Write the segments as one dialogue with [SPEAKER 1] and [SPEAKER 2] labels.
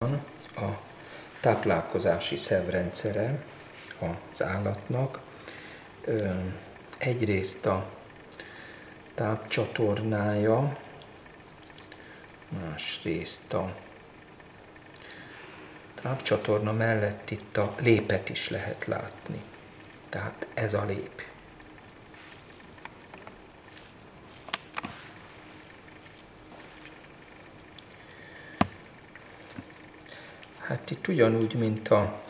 [SPEAKER 1] a táplálkozási szervrendszere az állatnak. Egyrészt a tápcsatornája, másrészt a tápcsatorna mellett itt a lépet is lehet látni. Tehát ez a lép. Hát itt ugyanúgy, mint a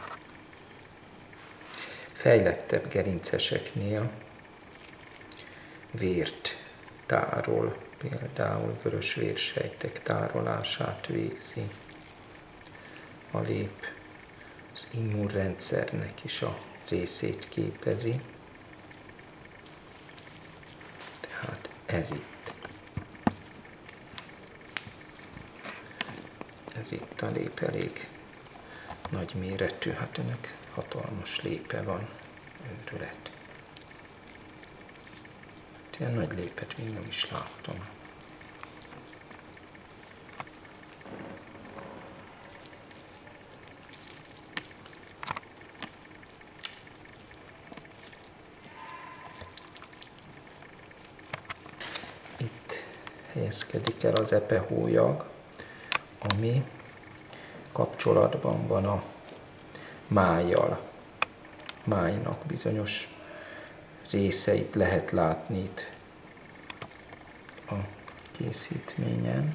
[SPEAKER 1] fejlettebb gerinceseknél vért tárol, például vörös vérsejtek tárolását végzi a lép, az immunrendszernek is a részét képezi. Tehát ez itt. Ez itt a lép elég nagy méretű, hát ennek hatalmas lépe van, őrület. Ilyen nagy lépet még nem is láttam. Itt helyezkedik el az epehólyag, ami kapcsolatban van a májjal. Májnak bizonyos részeit lehet látni itt a készítményen.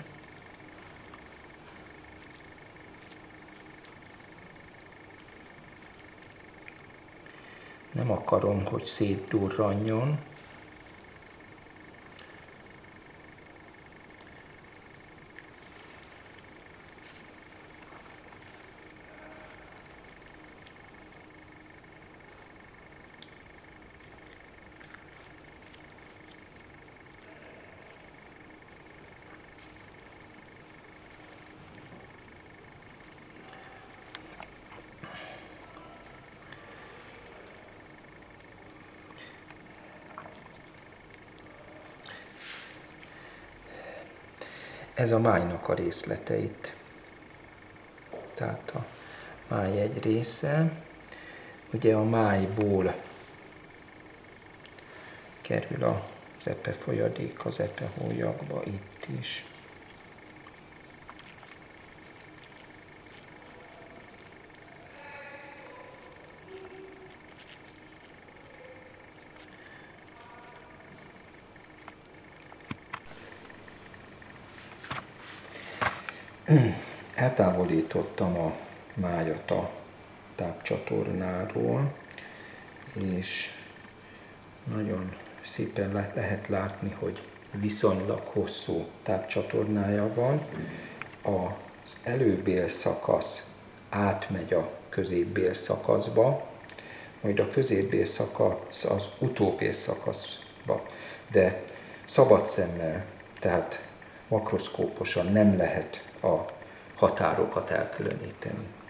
[SPEAKER 1] Nem akarom, hogy szétdurranjon. Ez a májnak a részlete itt. Tehát a máj egy része. Ugye a májból kerül az epefolyadék az epehólyagba itt is. Eltávolítottam a májat a tápcsatornáról, és nagyon szépen lehet látni, hogy viszonylag hosszú tápcsatornája van. Az előbélszakasz átmegy a középbélszakaszba, majd a középbélszakasz az utóbélszakaszba, de szabad szemmel, tehát makroszkóposan nem lehet a határokat elkülöníteni.